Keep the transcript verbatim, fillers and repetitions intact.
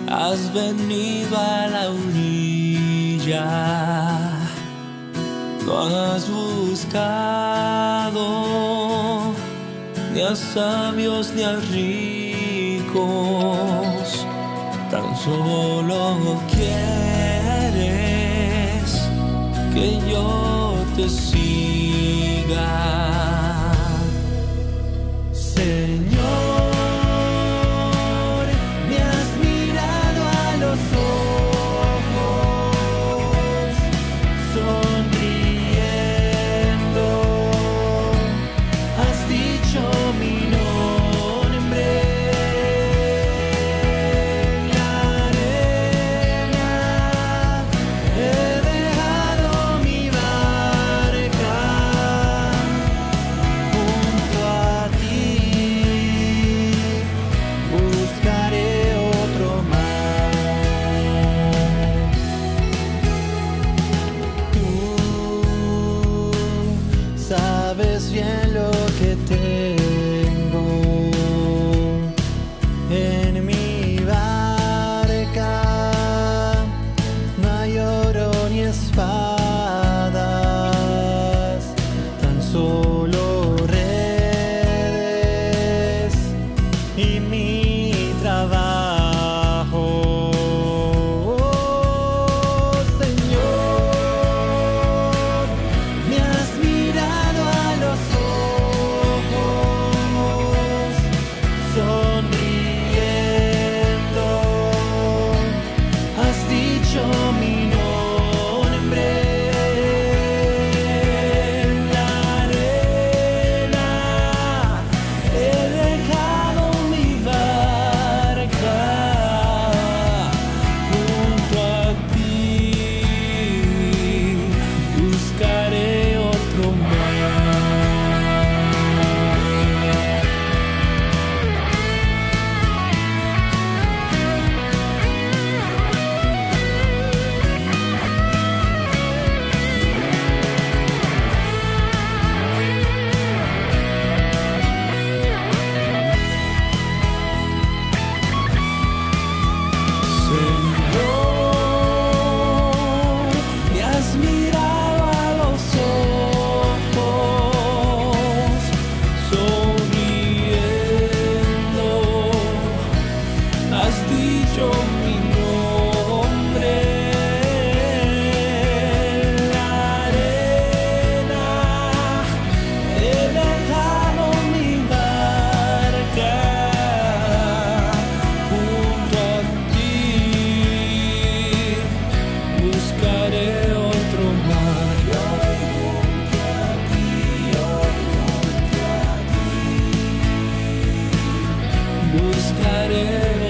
has venido a la orilla, no has buscado ni a sabios ni a ricos, tan solo quieres que yo te siga. Señor, me has mirado a los ojos, sonriendo, has dicho mi nombre. En la arena he dejado mi barca junto a ti. Buscaré otro mar. Tú sabes bien lo que tengo en mi barca. No hay oro ni espadas, tan solo redes y mi trabajo. Oh, Señor, me has mirado a los ojos, sonriendo, has dicho mi nombre. En la arena he dejado mi barca junto a ti. Buscaré otro mar. Señor, me has mirado a los ojos, sonriendo, has dicho mi nombre. En la arena he dejado mi barca junto a ti. Buscaré otro mar. Buscaré